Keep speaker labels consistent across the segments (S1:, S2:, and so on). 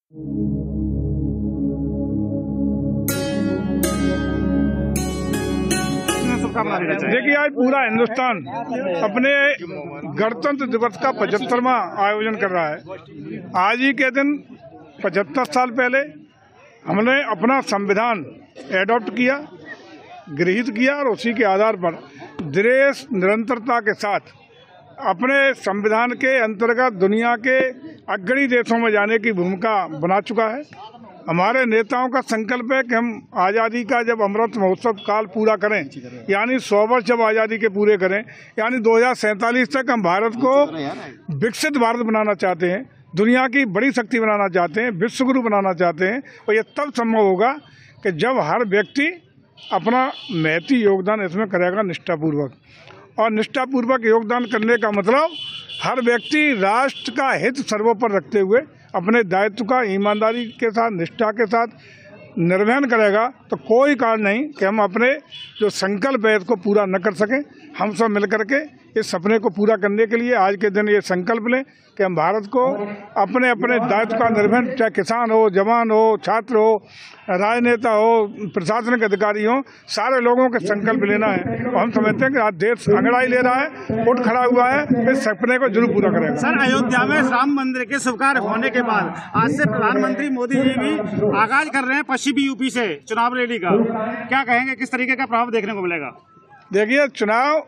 S1: देखिए, आज पूरा हिंदुस्तान अपने गणतंत्र दिवस का 75वां आयोजन कर रहा है। आज ही के दिन 75 साल पहले हमने अपना संविधान एडॉप्ट किया, गृहीत किया और उसी के आधार पर देश निरंतरता के साथ अपने संविधान के अंतर्गत दुनिया के अग्रणी देशों में जाने की भूमिका बना चुका है। हमारे नेताओं का संकल्प है कि हम आज़ादी का जब अमृत महोत्सव काल पूरा करें, यानी 100 वर्ष जब आज़ादी के पूरे करें, यानी 2047 तक हम भारत को विकसित भारत बनाना चाहते हैं, दुनिया की बड़ी शक्ति बनाना चाहते हैं, विश्वगुरु बनाना चाहते हैं। और ये तब संभव होगा कि जब हर व्यक्ति अपना महती योगदान इसमें करेगा निष्ठापूर्वक। और निष्ठापूर्वक योगदान करने का मतलब हर व्यक्ति राष्ट्र का हित सर्वोपरि रखते हुए अपने दायित्व का ईमानदारी के साथ, निष्ठा के साथ निर्वहन करेगा, तो कोई कारण नहीं कि हम अपने जो संकल्प है इसको पूरा न कर सकें। हम सब मिलकर के इस सपने को पूरा करने के लिए आज के दिन ये संकल्प लें कि हम भारत को अपने अपने दायित्व का निर्वहन, चाहे किसान हो, जवान हो, छात्र हो, राजनेता हो, प्रशासनिक अधिकारी हो, सारे लोगों के संकल्प लेना है। और हम समझते हैं कि आज देश अंगड़ाई ले रहा है, उठ खड़ा हुआ है, इस सपने को जरूर पूरा करेगा।
S2: सर, अयोध्या में राम मंदिर के शुभ कार्य होने के बाद आज से प्रधानमंत्री मोदी जी भी आगाज कर रहे हैं पश्चिमी यूपी से चुनाव रैली का, क्या कहेंगे, किस तरीके का प्रभाव देखने को मिलेगा?
S1: देखिए, चुनाव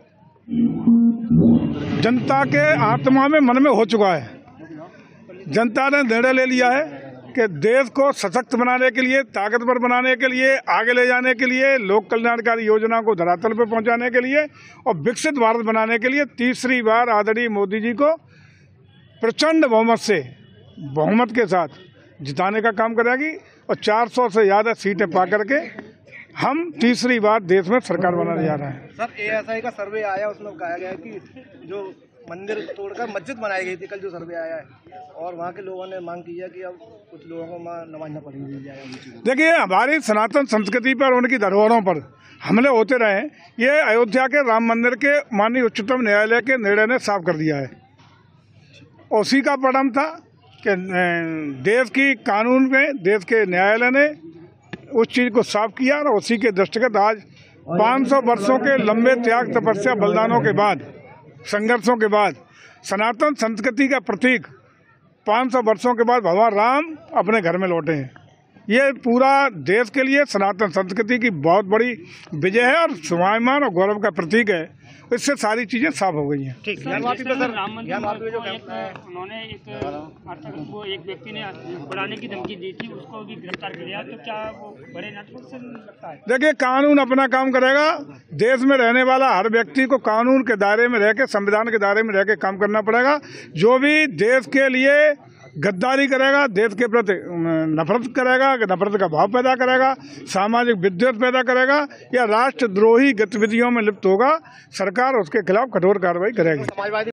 S1: जनता के आत्मा में, मन में हो चुका है। जनता ने निर्णय ले लिया है कि देश को सशक्त बनाने के लिए, ताकतवर बनाने के लिए, आगे ले जाने के लिए, लोक कल्याणकारी योजना को धरातल पर पहुंचाने के लिए और विकसित भारत बनाने के लिए तीसरी बार आदरणीय मोदी जी को प्रचंड बहुमत के साथ जिताने का काम करेगी। और 400 से ज़्यादा सीटें पा करके हम तीसरी बार देश में सरकार बनाने जा रहे हैं।
S3: सर, ASI का सर्वे आया, उसमें कहा गया है कि जो मंदिर तोड़कर मस्जिद बनाई गई थी, कल जो सर्वे आया है, और वहाँ के लोगों ने मांग की है कि अब कुछ लोगों को नमाज न पढ़ी जाए।
S1: देखिए, हमारी सनातन संस्कृति पर, उनकी धरोहरों पर हमले होते रहे। ये अयोध्या के राम मंदिर के माननीय उच्चतम न्यायालय के निर्णय ने साफ कर दिया है। उसी का परिणाम था कि देश की कानून में, देश के न्यायालय ने उस चीज़ को साफ किया और उसी के दृष्टिगत आज 500 वर्षों के लंबे त्याग, तपस्या, बलिदानों के बाद, संघर्षों के बाद सनातन संस्कृति का प्रतीक 500 वर्षों के बाद भगवान राम अपने घर में लौटे हैं। ये पूरा देश के लिए सनातन संस्कृति की बहुत बड़ी विजय है और स्वाभिमान और गौरव का प्रतीक है। इससे सारी चीजें साफ हो गई हैं।
S2: ठीक है।
S4: राम मंदिर उन्होंने एक व्यक्ति ने उड़ाने की धमकी दी थी, उसको भी गिरफ्तार कर लिया, तो क्या वो बड़े नाटक से लगता है?
S1: देखिए, कानून अपना काम करेगा। देश में रहने वाला हर व्यक्ति को कानून के दायरे में रह के, संविधान के दायरे में रह के काम करना पड़ेगा। जो भी देश के लिए गद्दारी करेगा, देश के प्रति नफरत करेगा, नफरत का भाव पैदा करेगा, सामाजिक विद्वेष पैदा करेगा या राष्ट्रद्रोही गतिविधियों में लिप्त होगा, सरकार उसके खिलाफ कठोर कार्रवाई करेगी।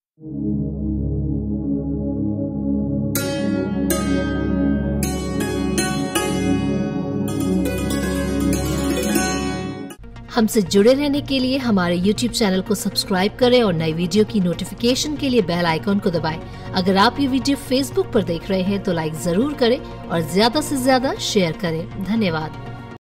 S5: हमसे जुड़े रहने के लिए हमारे YouTube चैनल को सब्सक्राइब करें और नई वीडियो की नोटिफिकेशन के लिए बेल आइकॉन को दबाएं। अगर आप ये वीडियो Facebook पर देख रहे हैं तो लाइक जरूर करें और ज्यादा से ज्यादा शेयर करें। धन्यवाद।